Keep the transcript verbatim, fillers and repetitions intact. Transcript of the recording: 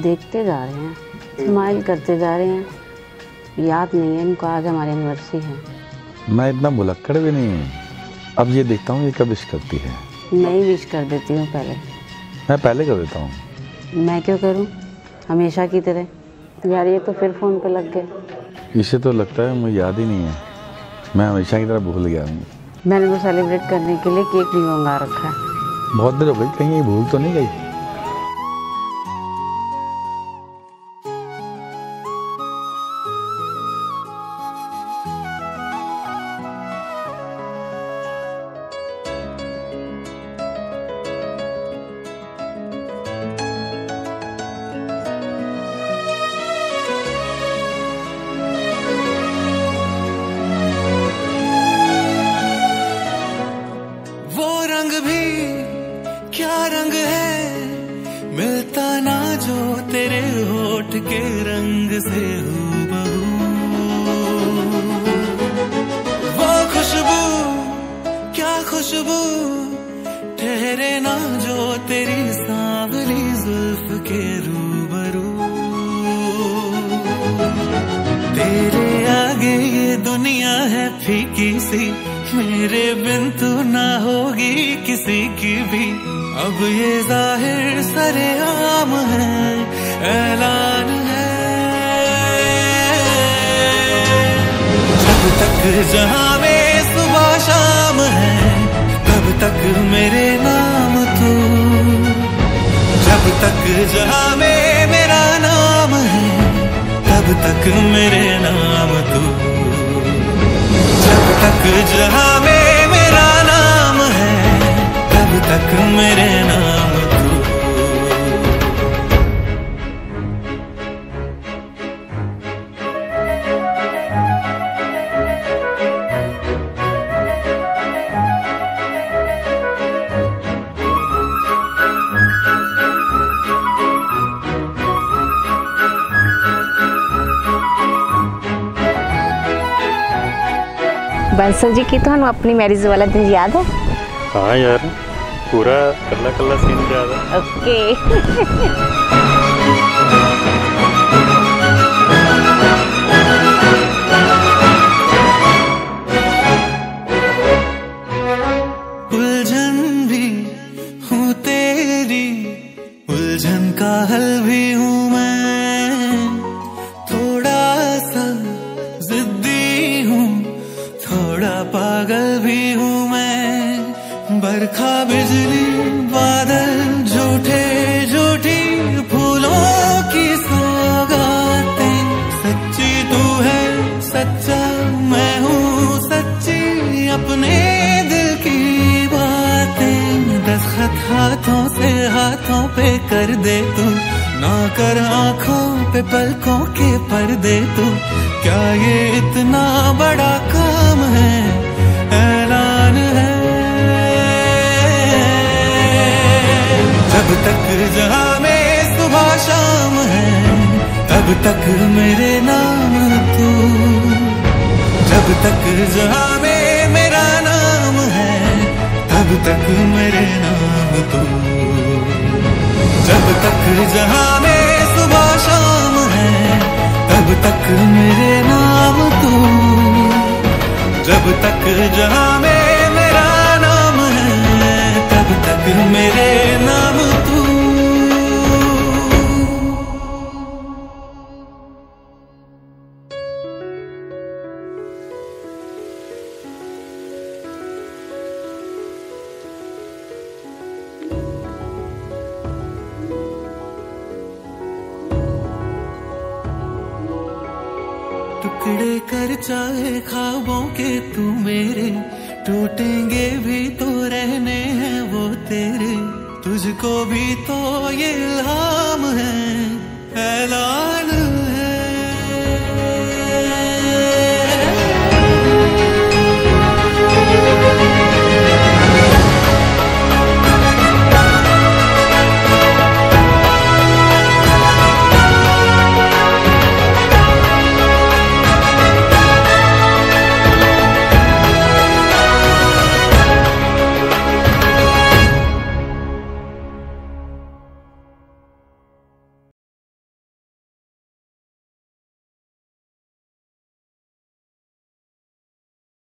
देखते जा रहे हैं, स्माइल करते जा रहे हैं। याद नहीं है इनको आज हमारी एनिवर्सरी है। मैं इतना भुलक्कड़ भी नहीं हूँ। अब ये देखता हूँ ये कब विश करती है। मैं ही विश कर देती हूँ पहले। मैं पहले कर देता हूँ। मैं क्यों करूँ, हमेशा की तरह। यार ये तो फिर फ़ोन पे लग गए। इसे तो लगता है मुझे याद ही नहीं है, मैं हमेशा की तरह भूल गया हूँ। मैंने तो सेलिब्रेट करने के लिए केक भी मंगा रखा है। बहुत देर हो गई, कहीं ये भूल तो नहीं गई। क्या रंग है मिलता ना जो तेरे होठ के रंग से हूबहू, वो खुशबू क्या खुशबू ठहरे ना जो तेरी सांवली जुल्फ के रूबरू। तेरे आगे ये दुनिया है फीकी सी, मेरे बिन तू ना होगी किसी की भी। अब ये जाहिर सरेआम है, ऐलान है। जब तक जहां में सुबह शाम है, तब तक मेरे नाम तू। जब तक जहां में मेरा नाम है, तब तक मेरे नाम तू। जब तक जहां में मेरा नाम है, तब तक मेरे नाम तू। बंसल जी की तो अपनी मैरिज वाला दिन याद है? हाँ यार, पूरा कल्ला कल्ला सीन याद है। ओके। उलझन भी हूँ तेरी, उलझन का हल भी हूँ मैं। थोड़ा सा जिद्दी हूँ, थोड़ा पागल भी हूँ मैं। बरखा बिजली बादल झूठे झूठी फूलों की सौगातें। सच्ची तू है सच्चा मैं हूँ सच्ची, अपने दिल की बातें। दस्तखत हाथों से हाथों पे कर दे तू, ना कर आंखों पे पलकों के पर्दे तू। क्या ये इतना बड़ा काम है, ऐलान है। जब तक जहां में सुबह शाम है, तब तक मेरे नाम तू। जब तक जहां में मेरा नाम है, तब तक मेरे नाम तू। जब तक जहां में सुबह शाम है, तब तक मेरे नाम तू। जब तक जहां में मेरा नाम है, तब तक मेरे नाम तू। टुकड़े कर चाहे ख्वाबों के तू मेरे, टूटेंगे भी तो रहने हैं वो तेरे। तुझको भी तो ये इल्हाम है, ऐलान